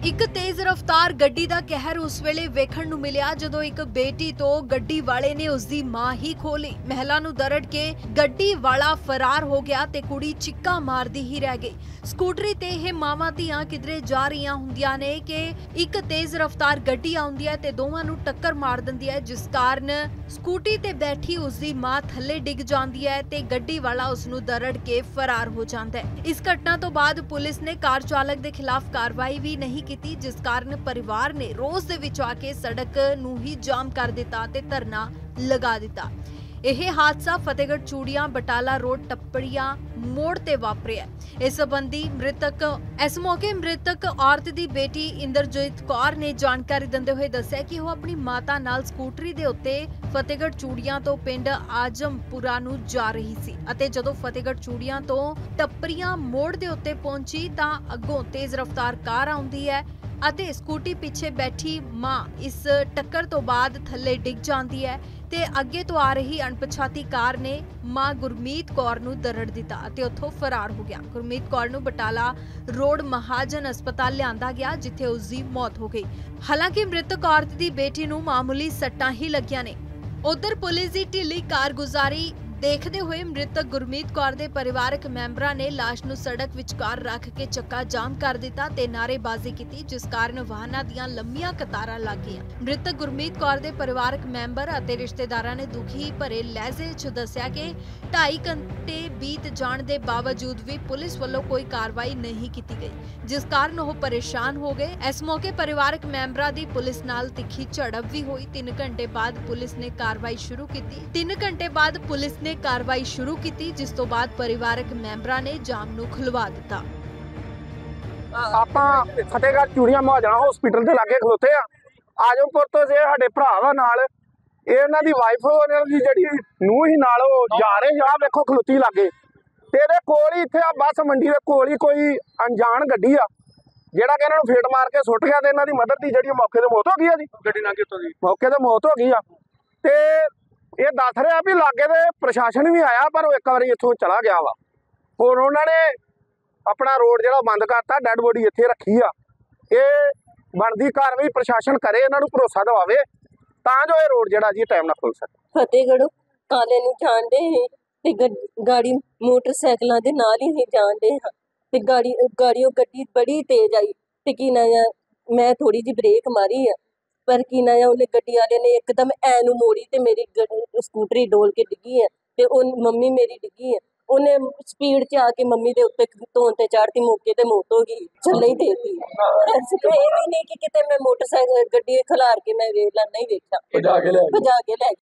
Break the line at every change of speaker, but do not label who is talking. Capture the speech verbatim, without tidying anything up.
ਇੱਕ ਤੇਜ਼ ਰਫ਼ਤਾਰ ਗੱਡੀ ਦਾ ਕਹਿਰ ਉਸ ਵੇਲੇ ਵੇਖਣ ਨੂੰ ਮਿਲਿਆ ਜਦੋਂ ਇੱਕ ਬੇਟੀ ਤੋਂ ਗੱਡੀ ਵਾਲੇ ਨੇ ਉਸ ਦੀ ਮਾਂ ਹੀ ਖੋਲੀ। ਮਹਿਲਾ ਨੂੰ ਦਰੜ ਕੇ ਗੱਡੀ ਵਾਲਾ ਫਰਾਰ ਹੋ ਗਿਆ ਤੇ ਕੁੜੀ ਚਿੱਕਾ ਮਾਰਦੀ ਹੀ ਰਹਿ ਗਈ। ਸਕੂਟਰੀ ਤੇ ਇਹ ਮਾਵਾਂ ਧੀਆਂ ਕਿਧਰੇ ਜਾ ਰਹੀਆਂ ਹੁੰਦੀਆਂ ਨੇ ਕਿ ਇੱਕ ਤੇਜ਼ ਰਫ਼ਤਾਰ ਗੱਡੀ ਆਉਂਦੀ ਹੈ ਤੇ ਦੋਵਾਂ ਨੂੰ ਟੱਕਰ ਮਾਰ ਦਿੰਦੀ ਹੈ, ਜਿਸ ਕਾਰਨ ਸਕੂਟੀ ਤੇ ਬੈਠੀ ਉਸ ਦੀ ਮਾਂ ਥੱਲੇ ਡਿੱਗ ਜਾਂਦੀ ਹੈ ਤੇ ਗੱਡੀ ਵਾਲਾ ਉਸ ਨੂੰ ਦਰੜ ਕੇ ਫਰਾਰ ਹੋ ਜਾਂਦਾ ਹੈ। ਇਸ ਘਟਨਾ ਤੋਂ ਬਾਅਦ ਪੁਲਿਸ ਨੇ ਕਾਰ ਚਾਲਕ ਦੇ ਖਿਲਾਫ ਕਾਰਵਾਈ ਵੀ ਨਹੀਂ ਕੀਤੀ, ਜਿਸ ਕਾਰਨ ਪਰਿਵਾਰ ਨੇ ਰੋਸ ਦੇ ਵਿੱਚ ਆ ਕੇ ਸੜਕ ਨੂੰ ਹੀ ਜਾਮ ਕਰ ਦਿੱਤਾ ਤੇ ਧਰਨਾ ਲਗਾ ਦਿੱਤਾ। ਇਹ ਹਾਦਸਾ ਫਤਿਹਗੜ੍ਹ ਚੂੜੀਆਂ ਬਟਾਲਾ ਰੋਡ ਟੱਪੜੀਆਂ ਮੋੜ ਤੇ ਵਾਪਰਿਆ। ਇਸ ਸੰਬੰਧੀ ਮ੍ਰਿਤਕ ਇਸ ਮੌਕੇ ਮ੍ਰਿਤਕ ਔਰਤ ਦੀ ਬੇਟੀ ਇੰਦਰਜੀਤ ਕੌਰ ਨੇ ਜਾਣਕਾਰੀ ਦਿੰਦੇ ਹੋਏ ਦੱਸਿਆ ਕਿ ਉਹ ਆਪਣੀ ਮਾਤਾ ਨਾਲ ਸਕੂਟਰੀ ਦੇ ਉੱਤੇ ਫਤਿਹਗੜ੍ਹ ਚੂੜੀਆਂ ਤੋਂ ਪਿੰਡ ਆਜਮਪੁਰਾ ਨੂੰ ਜਾ ਰਹੀ ਸੀ ਅਤੇ ਜਦੋਂ ਫਤਿਹਗੜ੍ਹ ਚੂੜੀਆਂ ਤੋਂ ਟੱਪਰੀਆਂ ਮੋੜ ਦੇ ਉੱਤੇ ਪਹੁੰਚੀ ਤਾਂ ਅੱਗੋਂ ਤੇਜ਼ ਰਫ਼ਤਾਰ ਕਾਰ ਆਉਂਦੀ ਹੈ ਅਤੇ ਸਕੂਟੀ ਪਿੱਛੇ ਬੈਠੀ ਮਾਂ ਇਸ ਟੱਕਰ ਤੋਂ ਬਾਅਦ ਥੱਲੇ ਡਿੱਗ ਜਾਂਦੀ ਹੈ ਤੇ ਅੱਗੇ ਤੋਂ ਆ ਰਹੀ ਅਣਪਛਾਤੀ ਕਾਰ ਨੇ ਮਾਂ ਗੁਰਮੀਤ ਕੌਰ ਨੂੰ ਦਰੜ ਦਿੱਤਾ ਅਤੇ ਉੱਥੋਂ ਫਰਾਰ ਹੋ ਗਿਆ। ਗੁਰਮੀਤ ਕੌਰ ਨੂੰ ਬਟਾਲਾ ਰੋਡ ਮਹਾਜਨ ਹਸਪਤਾਲ ਲਿਆਂਦਾ ਗਿਆ, ਜਿੱਥੇ ਉਸ ਦੀ ਮੌਤ ਹੋ ਗਈ। ਹਾਲਾਂਕਿ ਮ੍ਰਿਤਕ ਔਰਤ ਦੀ ਬੇਟੀ ਨੂੰ ਮਾਮੂਲੀ ਸੱਟਾਂ ਹੀ ਲੱਗੀਆਂ ਨੇ। ਉਧਰ ਪੁਲਿਸ ਦੀ ਢਿੱਲੀ ਕਾਰਗੁਜ਼ਾਰੀ ਦੇਖਦੇ ਹੋਏ ਮ੍ਰਿਤਕ ਗੁਰਮੀਤ ਕੌਰ ਦੇ ਪਰਿਵਾਰਕ ਮੈਂਬਰਾਂ ਨੇ ਲਾਸ਼ ਨੂੰ ਸੜਕ ਵਿਚਕਾਰ ਰੱਖ ਕੇ ਚੱਕਾ ਜਾਮ ਕਰ ਦਿੱਤਾ ਤੇ ਨਾਅਰੇਬਾਜ਼ੀ ਕੀਤੀ, ਜਿਸ ਕਾਰਨ ਵਾਹਨਾਂ ਦੀਆਂ ਲੰਮੀਆਂ ਕਤਾਰਾਂ ਲੱਗ ਗਈਆਂ। ਮ੍ਰਿਤਕ ਗੁਰਮੀਤ ਕੌਰ ਦੇ ਪਰਿਵਾਰਕ ਮੈਂਬਰ ਅਤੇ ਰਿਸ਼ਤੇਦਾਰਾਂ ਨੇ ਦੁਖੀ ਭਰੇ ਲਹਿਜੇ 'ਚ ਦੱਸਿਆ ਕਿ ਢਾਈ ਘੰਟੇ ਬੀਤ ਜਾਣ ਦੇ ਬਾਵਜੂਦ ਵੀ ਪੁਲਿਸ ਵੱਲੋਂ ਕੋਈ ਕਾਰਵਾਈ ਨਹੀਂ ਕੀਤੀ ਗਈ, ਜਿਸ ਕਾਰਨ ਉਹ ਪਰੇਸ਼ਾਨ ਹੋ ਗਏ। ਇਸ ਮੌਕੇ ਪਰਿਵਾਰਕ ਮੈਂਬਰਾਂ ਦੀ ਪੁਲਿਸ ਨਾਲ ਤਿੱਖੀ ਝੜਪ ਵੀ ਹੋਈ। ਤਿੰਨ ਘੰਟੇ ਬਾਅਦ ਪੁਲਿਸ ਨੇ ਕਾਰਵਾਈ ਸ਼ੁਰੂ ਕੀਤੀ ਤਿੰਨ ਘੰਟੇ ਬਾਅਦ ਪੁਲਿਸ ਨੇ ਕਾਰਵਾਈ ਸ਼ੁਰੂ ਕੀਤੀ ਜਿਸ ਤੋਂ ਬਾਅਦ ਪਰਿਵਾਰਕ ਮੈਂਬਰਾਂ ਨੇ ਜਾਮ ਨੂੰ ਖੁਲਵਾ ਦਿੱਤਾ।
ਆਪਾਂ ਫਤਿਹਗੜ੍ਹ ਚੂੜੀਆਂ ਮਹਾਜਨ ਹਸਪੀਟਲ ਦੇ ਲਾਗੇ ਖਲੋਤੇ ਆ। ਆਜਮਪੁਰ ਤੋਂ ਜੇ ਸਾਡੇ ਭਰਾ ਵਾ ਨਾਲ, ਇਹਨਾਂ ਦੀ ਵਾਈਫ ਉਹਨਾਂ ਦੀ ਜਿਹੜੀ ਨੂੰਹ ਹੀ ਨਾਲ ਉਹ ਜਾ ਰਹੇ ਆ, ਵੇਖੋ ਖਲੋਤੀ ਲਾਗੇ ਤੇ ਇਹਦੇ ਕੋਲ ਹੀ ਇੱਥੇ ਆ ਬੱਸ ਮੰਡੀ ਦੇ ਕੋਲ ਹੀ ਕੋਈ ਅਣਜਾਣ ਗੱਡੀ ਆ ਜਿਹੜਾ ਕਿ ਇਹਨਾਂ ਨੂੰ ਫੇਟ ਮਾਰ ਕੇ ਸੁੱਟ ਗਿਆ ਤੇ ਇਹਨਾਂ ਦੀ ਮਦਰ ਦੀ ਜਿਹੜੀ ਮੌਕੇ ਤੇ ਮੌਤ ਹੋ ਗਈ ਆ ਜੀ। ਗੱਡੀ ਲੰਘ ਕੇ ਉੱਤੋਂ ਦੀ ਮੌਕੇ ਤੇ ਮੌਤ ਹੋ ਗਈ ਆ ਤੇ ਇਹ ਦੱਸ ਰਿਹਾ ਵੀ ਲਾਗੇ ਦੇ ਪ੍ਰਸ਼ਾਸਨ ਵੀ ਆਇਆ ਪਰ ਉਹ ਇੱਕ ਵਾਰੀ ਇੱਥੋਂ ਚਲਾ ਗਿਆ ਵਾ। ਹੁਣ ਉਹਨਾਂ ਨੇ ਆਪਣਾ ਰੋਡ ਜਿਹੜਾ ਬੰਦ ਕਰਤਾ, ਡੈਡ ਬੋਡੀ ਇੱਥੇ ਰੱਖੀ ਆ। ਇਹ ਬਣਦੀ ਕਾਰਵਾਈ ਪ੍ਰਸ਼ਾਸਨ ਕਰੇ, ਇਹਨਾਂ ਨੂੰ ਭਰੋਸਾ ਦਿਵਾਵੇ ਤਾਂ ਜੋ ਇਹ ਰੋਡ ਜਿਹੜਾ ਜੀ ਟਾਈਮ ਨਾਲ ਖੁੱਲ ਸਕੇ।
ਫਤਿਹਗੜ੍ਹ ਕਾਲੇ ਨੂੰ ਜਾਣਦੇ ਹਾਂ ਤੇ ਗਾੜੀ ਮੋਟਰਸਾਈਕਲਾਂ ਦੇ ਨਾਲ ਹੀ ਜਾਣਦੇ ਹਾਂ ਤੇ ਗਾੜੀ ਗਾੜੀਓ ਗੱਡੀ ਬੜੀ ਤੇਜ਼ ਆਈ ਤੇ ਕੀ ਨਾ ਮੈਂ ਥੋੜੀ ਜਿਹੀ ਬ੍ਰੇਕ ਮਾਰੀ ਆ ਪਰ ਕੀ ਨਾ ਉਹਨੇ ਗੱਡੀ ਵਾਲੇ ਨੇ ਇੱਕਦਮ ਐ ਨੂੰ ਮੋੜੀ ਤੇ ਮੇਰੀ ਸਕੂਟਰੀ ਡੋਲ ਕੇ ਡਿੱਗੀ ਹੈ ਤੇ ਉਹ ਮੰਮੀ ਮੇਰੀ ਡਿੱਗੀ ਹੈ। ਉਹਨੇ ਸਪੀਡ 'ਚ ਆ ਕੇ ਮੰਮੀ ਦੇ ਉੱਤੇ ਧੋਣ ਤੇ ਚੜ੍ਹਦੀ, ਮੌਕੇ ਤੇ ਮੌਤ ਹੋ ਗਈ, ਥੱਲੇ ਹੀ ਦੇਤੀ। ਇਹ ਵੀ ਨਹੀਂ ਕਿ ਕਿਤੇ ਮੈਂ ਮੋਟਰਸਾਈਕਲ ਗੱਡੀ ਖਿਲਾਰ ਕੇ ਮੈਂ ਵੇਖ ਲਾ, ਨਹੀਂ ਵੇਖਿਆ, ਭਜਾ ਕੇ ਲੈ ਭਜਾ ਕੇ ਲੈ